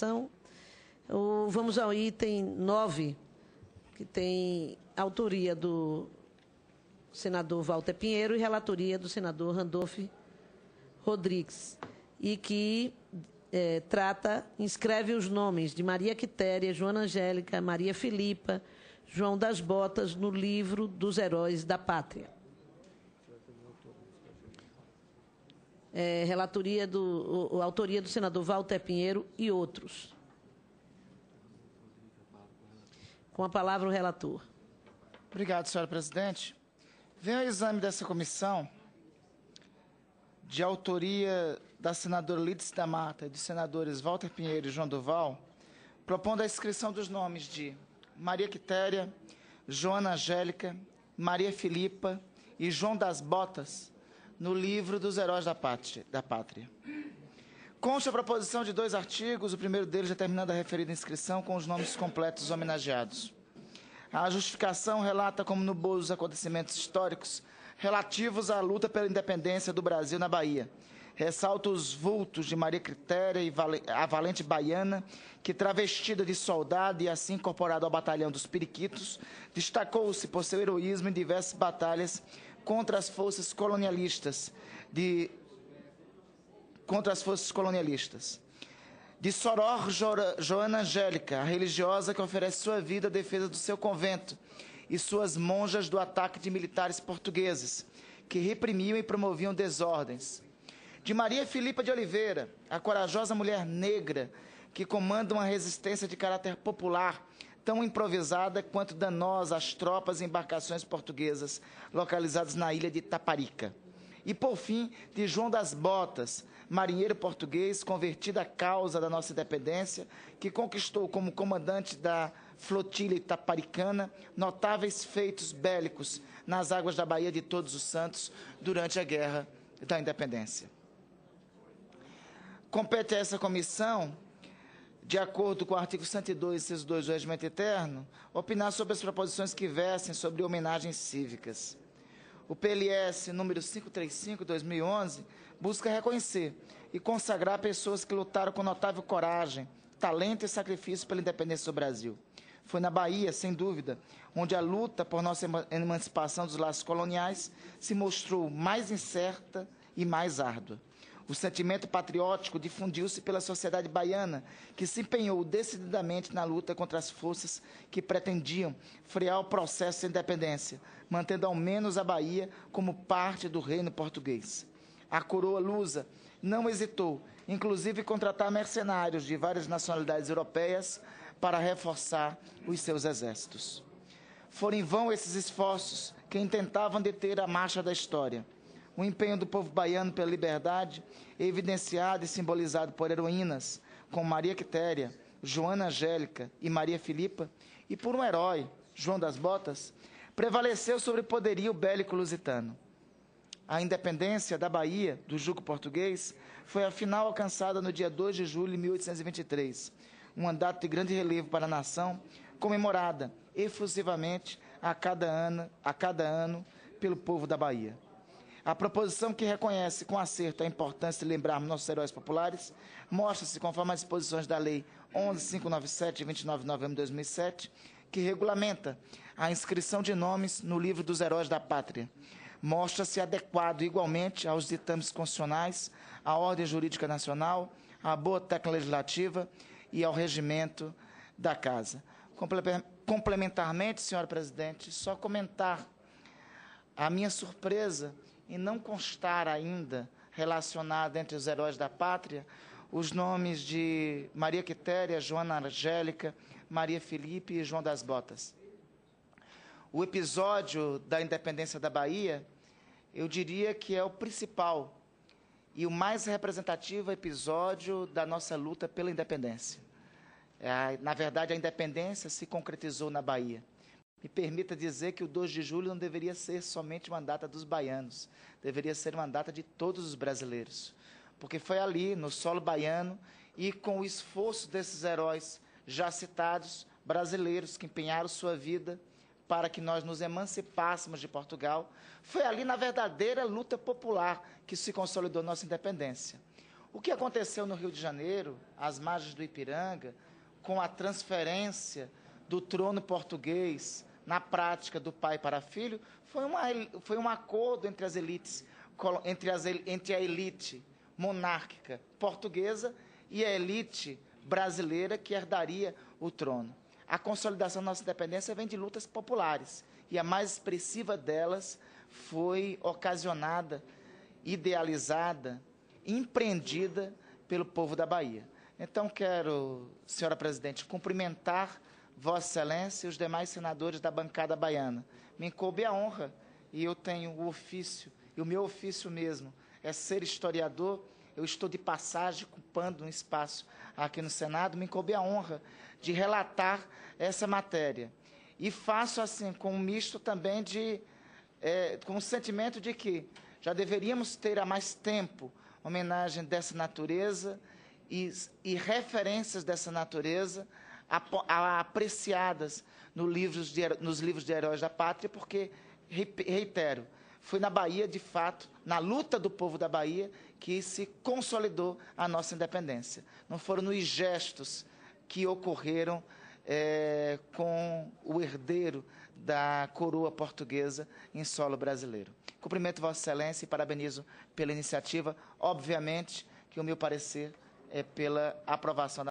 votação. Vamos ao item 9, que tem autoria do senador Walter Pinheiro e relatoria do senador Randolph Rodrigues, e que inscreve os nomes de Maria Quitéria, Joana Angélica, Maria Filipa, João das Botas no livro dos Heróis da Pátria. Autoria do senador Walter Pinheiro e outros. Com a palavra o relator. Obrigado, senhora presidente. Venho ao exame dessa comissão, de autoria da senadora Lídice da Mata e dos senadores Walter Pinheiro e João Duval, propondo a inscrição dos nomes de Maria Quitéria, Joana Angélica, Maria Filipa e João das Botas no livro dos Heróis da Pátria. Consta a proposição de 2 artigos, o primeiro deles determinando a referida inscrição com os nomes completos dos homenageados. A justificação relata como no bojo os acontecimentos históricos relativos à luta pela independência do Brasil na Bahia. Ressalta os vultos de Maria Quitéria e a valente baiana, que, travestida de soldado e assim incorporada ao batalhão dos Periquitos, destacou-se por seu heroísmo em diversas batalhas contra as forças colonialistas. De Soror, Joana Angélica, a religiosa que oferece sua vida à defesa do seu convento, e suas monjas do ataque de militares portugueses, que reprimiam e promoviam desordens. De Maria Filipa de Oliveira, a corajosa mulher negra, que comanda uma resistência de caráter popular, tão improvisada quanto danosa às tropas e embarcações portuguesas localizadas na ilha de Taparica. E, por fim, de João das Botas, marinheiro português convertido à causa da nossa independência, que conquistou como comandante da flotilha itaparicana notáveis feitos bélicos nas águas da Baía de Todos os Santos durante a Guerra da Independência. Compete a essa comissão, de acordo com o artigo 102, inciso 2 do Regimento Interno, opinar sobre as proposições que versem sobre homenagens cívicas. O PLS número 535/2011 busca reconhecer e consagrar pessoas que lutaram com notável coragem, talento e sacrifício pela independência do Brasil. Foi na Bahia, sem dúvida, onde a luta por nossa emancipação dos laços coloniais se mostrou mais incerta e mais árdua. O sentimento patriótico difundiu-se pela sociedade baiana, que se empenhou decididamente na luta contra as forças que pretendiam frear o processo de independência, mantendo ao menos a Bahia como parte do reino português. A coroa lusa não hesitou, inclusive, em contratar mercenários de várias nacionalidades europeias para reforçar os seus exércitos. Foram em vão esses esforços que intentavam deter a marcha da história. O empenho do povo baiano pela liberdade, evidenciado e simbolizado por heroínas como Maria Quitéria, Joana Angélica e Maria Filipa, e por um herói, João das Botas, prevaleceu sobre o poderio bélico lusitano. A independência da Bahia, do jugo português, foi afinal alcançada no dia 2 de julho de 1823, uma data de grande relevo para a nação, comemorada efusivamente a cada ano pelo povo da Bahia. A proposição, que reconhece com acerto a importância de lembrarmos nossos heróis populares, mostra-se conforme as disposições da Lei 11.597, de 29 de novembro de 2007, que regulamenta a inscrição de nomes no livro dos Heróis da Pátria. Mostra-se adequado igualmente aos ditames constitucionais, à ordem jurídica nacional, à boa técnica legislativa e ao regimento da Casa. Complementarmente, senhora presidente, só comentar a minha surpresa em não constar ainda, relacionado entre os heróis da pátria, os nomes de Maria Quitéria, Joana Angélica, Maria Filipe e João das Botas. O episódio da independência da Bahia, eu diria que é o principal e o mais representativo episódio da nossa luta pela independência. Na verdade, a independência se concretizou na Bahia. Me permita dizer que o 2 de julho não deveria ser somente uma data dos baianos, deveria ser uma data de todos os brasileiros, porque foi ali, no solo baiano, e com o esforço desses heróis já citados, brasileiros que empenharam sua vida para que nós nos emancipássemos de Portugal, foi ali na verdadeira luta popular que se consolidou nossa independência. O que aconteceu no Rio de Janeiro, às margens do Ipiranga, com a transferência do trono português, na prática, do pai para filho, foi um acordo entre as elites, entre a elite monárquica portuguesa e a elite brasileira que herdaria o trono. A consolidação da nossa independência vem de lutas populares, e a mais expressiva delas foi ocasionada, idealizada, empreendida pelo povo da Bahia. Então, quero, senhora presidente, cumprimentar Vossa Excelência e os demais senadores da bancada baiana. Me coube a honra, e eu tenho o ofício, e o meu ofício mesmo é ser historiador. Eu estou de passagem, ocupando um espaço aqui no Senado, me coube a honra de relatar essa matéria. E faço assim, com um misto também com o sentimento de que já deveríamos ter há mais tempo homenagem dessa natureza e referências dessa natureza apreciadas nos livros de heróis da pátria, porque, reitero, foi na Bahia, de fato, na luta do povo da Bahia, que se consolidou a nossa independência. Não foram nos gestos que ocorreram com o herdeiro da coroa portuguesa em solo brasileiro. Cumprimento Vossa Excelência e parabenizo pela iniciativa. Obviamente que o meu parecer é pela aprovação da